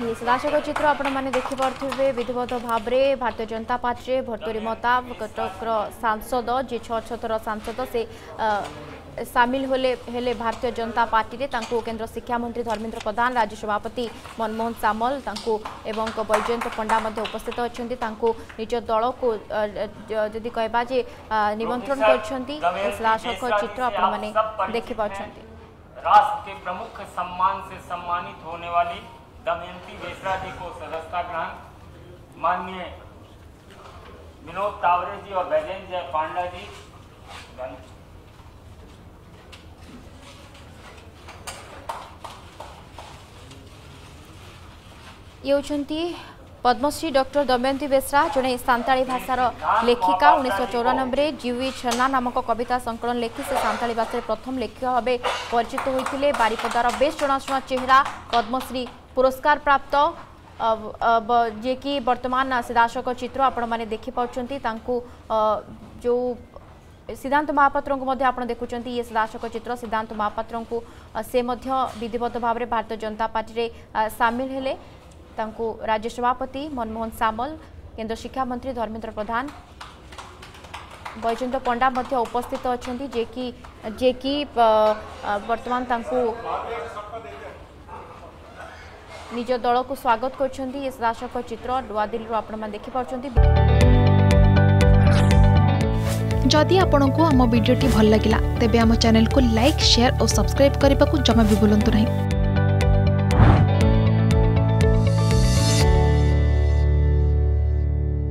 ये सदाशक चित्र आपण मैंने देखिपे विधिवत भाव में भारतीय जनता पार्टी भर्तरी महताब कटक सांसद जे 6 थर सांसद से सामिल हेले भारतीय जनता पार्टी रे केंद्र शिक्षा मंत्री धर्मेंद्र प्रधान राज्य सभापति मनमोहन सामल एवं बैजयंत पंडा उपस्थित अच्छा निज दल को जदि कहबा जे निमंत्रण करशक चित्र आपण मैंने देखिपार्टी। राष्ट्र के प्रमुख सम्मान से सम्मानित होने वाली दमयंती बेसरा जी को सदस्यता ग्रहण माननीय विनोद तावरे जी और बैजयंत पांडा जी ये होचंती पद्मश्री डॉक्टर दमयंती बेसरा जड़े सांताली भाषार लेखिका 1994 जीवी छन्ना नामक कविता संकलन लेखि से सांताली भाषा प्रथम लेखक भाव परिचित होते बारिपदार बेस जनाशुना चेहरा पद्मश्री पुरस्कार प्राप्त जे कि वर्तमान सिदाशक चित्र आपण मैंने देखिपार्टी जो सिद्धांत महापात्र को आप देखुं ये सिदाशक चित्र सिद्धांत महापात्र को से विधिवत भाव में भारतीय जनता पार्टी रे सामिल हेले राज्य सभापति मनमोहन सामल केंद्र शिक्षा मंत्री धर्मेंद्र प्रधान बैजयंत पंडा उपस्थित अच्छा जे कि वर्तमान निज दल को स्वागत कर सदाशक चित्र नुआदिल्ली आपण मैंने देखिपार्टी। जदि आपंक आम भिडी भल लगा तेब आम चैनल को लाइक शेयर और सब्सक्राइब करने को जमा भी भूलु नहीं।